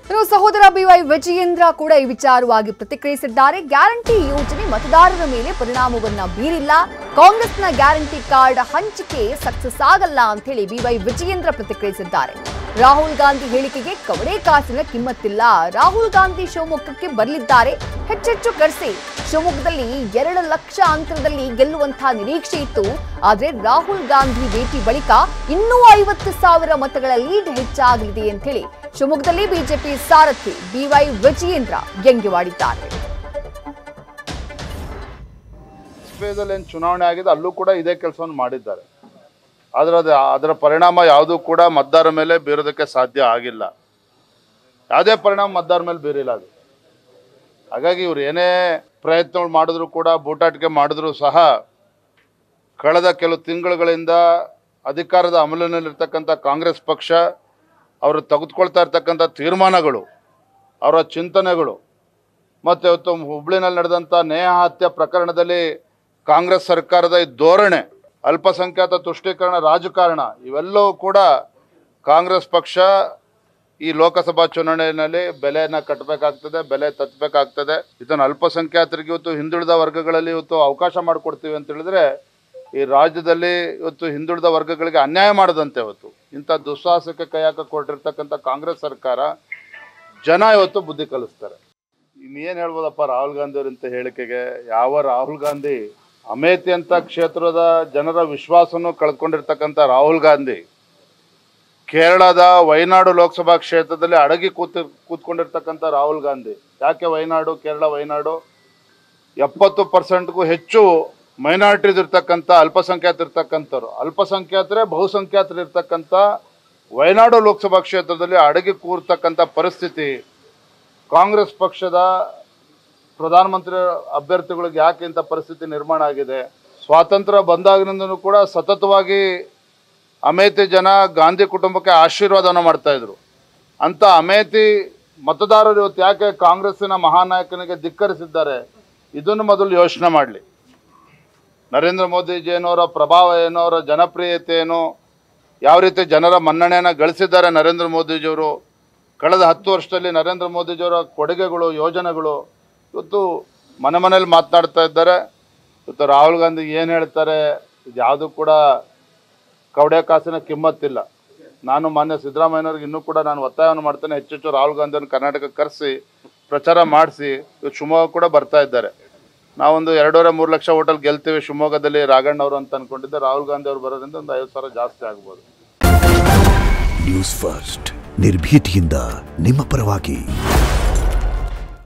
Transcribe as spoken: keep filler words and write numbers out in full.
ಇನ್ನು ಸಹೋದರ ಬಿವೈ ವಿಜಯೇಂದ್ರ ಕೂಡ ಈ ವಿಚಾರವಾಗಿ ಪ್ರತಿಕ್ರಿಯಿಸಿದ್ದಾರೆ. ಗ್ಯಾರಂಟಿ ಯೋಜನೆ ಮತದಾರರ ಮೇಲೆ ಪರಿಣಾಮವನ್ನ ಬೀರಿಲ್ಲ, ಕಾಂಗ್ರೆಸ್ನ ಗ್ಯಾರಂಟಿ ಕಾರ್ಡ್ ಹಂಚಿಕೆ ಸಕ್ಸಸ್ ಆಗಲ್ಲ ಅಂತ ಹೇಳಿ ಬಿವೈ ವಿಜಯೇಂದ್ರ ಪ್ರತಿಕ್ರಿಯಿಸಿದ್ದಾರೆ. ರಾಹುಲ್ ಗಾಂಧಿ ಹೇಳಿಕೆಗೆ ಕವಡೆ ಕಾಸಿನ ಕಿಮ್ಮತ್ತಿಲ್ಲ. ರಾಹುಲ್ ಗಾಂಧಿ ಶಿವಮೊಗ್ಗಕ್ಕೆ ಬರಲಿದ್ದಾರೆ, ಹೆಚ್ಚೆಚ್ಚು ಕರೆಸಿ ಶಿವಮೊಗ್ಗದಲ್ಲಿ ಎರಡು ಲಕ್ಷ ಅಂತರದಲ್ಲಿ ಗೆಲ್ಲುವಂತಹ ನಿರೀಕ್ಷೆ ಇತ್ತು. ಆದ್ರೆ ರಾಹುಲ್ ಗಾಂಧಿ ಭೇಟಿ ಬಳಿಕ ಇನ್ನೂ ಐವತ್ತು ಸಾವಿರ ಮತಗಳ ಲೀಡ್ ಹೆಚ್ಚಾಗಲಿದೆ ಅಂತ ಹೇಳಿ ಶಿವಮೊಗ್ಗದಲ್ಲಿ ಬಿಜೆಪಿ ಸಾರಥಿ ಬಿವೈ ವಿಜಯೇಂದ್ರ ವ್ಯಂಗ್ಯವಾಡಿದ್ದಾರೆ. ಏನು ಚುನಾವಣೆ ಆಗಿದೆ ಅಲ್ಲೂ ಕೂಡ ಇದೇ ಕೆಲಸವನ್ನು ಮಾಡಿದ್ದಾರೆ. ಆದ್ರೆ ಅದು ಅದರ ಪರಿಣಾಮ ಯಾವುದೂ ಕೂಡ ಮತದಾರರ ಮೇಲೆ ಬೀರೋದಕ್ಕೆ ಸಾಧ್ಯ ಆಗಿಲ್ಲ. ಯಾವುದೇ ಪರಿಣಾಮ ಮತದಾರರ ಮೇಲೆ ಬೀರಿಲ್ಲ ಅದು. ಹಾಗಾಗಿ ಇವ್ರು ಏನೇ ಪ್ರಯತ್ನಗಳು ಮಾಡಿದ್ರು ಕೂಡ, ಬೂಟಾಟಿಕೆ ಮಾಡಿದ್ರು ಸಹ ಕಳೆದ ಕೆಲವು ತಿಂಗಳುಗಳಿಂದ ಅಧಿಕಾರದ ಅಮಲಿನಲ್ಲಿರ್ತಕ್ಕಂಥ ಕಾಂಗ್ರೆಸ್ ಪಕ್ಷ ಅವರು ತೆಗೆದುಕೊಳ್ತಾ ಇರ್ತಕ್ಕಂಥ ತೀರ್ಮಾನಗಳು, ಅವರ ಚಿಂತನೆಗಳು, ಮತ್ತು ಇವತ್ತು ಹುಬ್ಳಿನಲ್ಲಿ ನಡೆದಂಥ ನೇಹಾ ಹತ್ಯೆ ಪ್ರಕರಣದಲ್ಲಿ ಕಾಂಗ್ರೆಸ್ ಸರ್ಕಾರದ ಈ ಧೋರಣೆ, ಅಲ್ಪಸಂಖ್ಯಾತ ತುಷ್ಟೀಕರಣ ರಾಜಕಾರಣ, ಇವೆಲ್ಲವೂ ಕೂಡ ಕಾಂಗ್ರೆಸ್ ಪಕ್ಷ ಈ ಲೋಕಸಭಾ ಚುನಾವಣೆಯಲ್ಲಿ ಬೆಲೆಯನ್ನು ಕಟ್ಟಬೇಕಾಗ್ತದೆ, ಬೆಲೆ ತತ್ತಬೇಕಾಗ್ತದೆ. ಇದನ್ನು ಅಲ್ಪಸಂಖ್ಯಾತರಿಗೆ ಇವತ್ತು ಹಿಂದುಳಿದ ವರ್ಗಗಳಲ್ಲಿ ಇವತ್ತು ಅವಕಾಶ ಮಾಡಿಕೊಡ್ತೀವಿ ಅಂತ ಹೇಳಿದ್ರೆ ಈ ರಾಜ್ಯದಲ್ಲಿ ಇವತ್ತು ಹಿಂದುಳಿದ ವರ್ಗಗಳಿಗೆ ಅನ್ಯಾಯ ಮಾಡದಂತೆ ಇವತ್ತು ಇಂಥ ದುಸ್ಸಾಹಸಕ್ಕೆ ಕೈ ಹಾಕ ಕೊಟ್ಟಿರ್ತಕ್ಕಂಥ ಕಾಂಗ್ರೆಸ್ ಸರ್ಕಾರ ಜನ ಇವತ್ತು ಬುದ್ಧಿ ಕಲಿಸ್ತಾರೆ. ಇನ್ನೇನು ಹೇಳ್ಬೋದಪ್ಪ ರಾಹುಲ್ ಗಾಂಧಿ ಅವರಿಂತ ಹೇಳಿಕೆಗೆ? ಯಾವ ರಾಹುಲ್ ಗಾಂಧಿ? ಅಮೇಥಿ ಅಂತ ಕ್ಷೇತ್ರದ ಜನರ ವಿಶ್ವಾಸವನ್ನು ಕಳೆದುಕೊಂಡಿರ್ತಕ್ಕಂಥ ರಾಹುಲ್ ಗಾಂಧಿ ಕೇರಳದ ವಯನಾಡು ಲೋಕಸಭಾ ಕ್ಷೇತ್ರದಲ್ಲಿ ಅಡಗಿ ಕೂತು ಕೂತ್ಕೊಂಡಿರ್ತಕ್ಕಂಥ ರಾಹುಲ್ ಗಾಂಧಿ. ಯಾಕೆ ವಯನಾಡು, ಕೇರಳ ವಯನಾಡು? ಎಪ್ಪತ್ತು ಪರ್ಸೆಂಟ್ಗೂ ಹೆಚ್ಚು ಮೈನಾರಿಟೀಸ್ ಇರ್ತಕ್ಕಂಥ, ಅಲ್ಪಸಂಖ್ಯಾತ ಇರ್ತಕ್ಕಂಥವ್ರು, ಅಲ್ಪಸಂಖ್ಯಾತರೇ ಬಹುಸಂಖ್ಯಾತರು ಇರ್ತಕ್ಕಂಥ ವಯನಾಡು ಲೋಕಸಭಾ ಕ್ಷೇತ್ರದಲ್ಲಿ ಅಡಗಿ ಕೂರ್ತಕ್ಕಂಥ ಪರಿಸ್ಥಿತಿ ಕಾಂಗ್ರೆಸ್ ಪಕ್ಷದ ಪ್ರಧಾನಮಂತ್ರಿ ಅಭ್ಯರ್ಥಿಗಳಿಗೆ ಯಾಕೆ ಇಂಥ ಪರಿಸ್ಥಿತಿ ನಿರ್ಮಾಣ ಆಗಿದೆ? ಸ್ವಾತಂತ್ರ್ಯ ಬಂದಾಗಿನಿಂದನೂ ಕೂಡ ಸತತವಾಗಿ ಅಮೇಥಿ ಜನ ಗಾಂಧಿ ಕುಟುಂಬಕ್ಕೆ ಆಶೀರ್ವಾದವನ್ನು ಮಾಡ್ತಾಯಿದ್ರು. ಅಂಥ ಅಮೇಥಿ ಮತದಾರರು ಇವತ್ತು ಯಾಕೆ ಕಾಂಗ್ರೆಸ್ಸಿನ ಮಹಾನಾಯಕನಿಗೆ ಧಿಕ್ಕರಿಸಿದ್ದಾರೆ? ಇದನ್ನು ಮೊದಲು ಯೋಚನೆ ಮಾಡಲಿ. ನರೇಂದ್ರ ಮೋದಿಜಿಯನವರ ಪ್ರಭಾವ ಏನು, ಅವರ ಜನಪ್ರಿಯತೆ ಏನು, ಯಾವ ರೀತಿ ಜನರ ಮನ್ನಣೆಯನ್ನು ಗಳಿಸಿದ್ದಾರೆ ನರೇಂದ್ರ ಮೋದಿಜಿಯವರು, ಕಳೆದ ಹತ್ತು ವರ್ಷದಲ್ಲಿ ನರೇಂದ್ರ ಮೋದಿಜಿಯವರ ಕೊಡುಗೆಗಳು, ಯೋಜನೆಗಳು ಇವತ್ತು ಮನೆ ಮನೇಲಿ ಮಾತನಾಡ್ತಾ ಇದ್ದಾರೆ. ಇವತ್ತು ರಾಹುಲ್ ಗಾಂಧಿ ಏನು ಹೇಳ್ತಾರೆ, ಇದು ಯಾವುದೂ ಕೂಡ ಕವಡೆ ಕಾಸಿನ ಕಿಮ್ಮತ್ತಿಲ್ಲ. ನಾನು ಮಾನ್ಯ ಸಿದ್ದರಾಮಯ್ಯನವ್ರಿಗೆ ಇನ್ನೂ ಕೂಡ ನಾನು ಒತ್ತಾಯವನ್ನು ಮಾಡ್ತೇನೆ, ಹೆಚ್ಚೆಚ್ಚು ರಾಹುಲ್ ಗಾಂಧಿಯನ್ನು ಕರ್ನಾಟಕಕ್ಕೆ ಕರೆಸಿ ಪ್ರಚಾರ ಮಾಡಿಸಿ. ಇವತ್ತು ಶಿವಮೊಗ್ಗ ಕೂಡ ಬರ್ತಾ ಇದ್ದಾರೆ. ನಾವೊಂದು ಎರಡೂವರೆ ಮೂರು ಲಕ್ಷ ಹೋಟೆಲ್ ಗೆಲ್ತೀವಿ ಶಿವಮೊಗ್ಗದಲ್ಲಿ ರಾಘಣ್ಣ ಅವರು ಅಂತ ಅಂದ್ಕೊಂಡಿದ್ದೆ. ರಾಹುಲ್ ಗಾಂಧಿ ಅವರು ಬರೋದ್ರಿಂದ ಒಂದು ಐವತ್ತು ಸಾವಿರ ಜಾಸ್ತಿ ಆಗ್ಬೋದು. ನ್ಯೂಸ್ ಫಸ್ಟ್, ನಿರ್ಭೀತಿಯಿಂದ ನಿಮ್ಮ ಪರವಾಗಿ.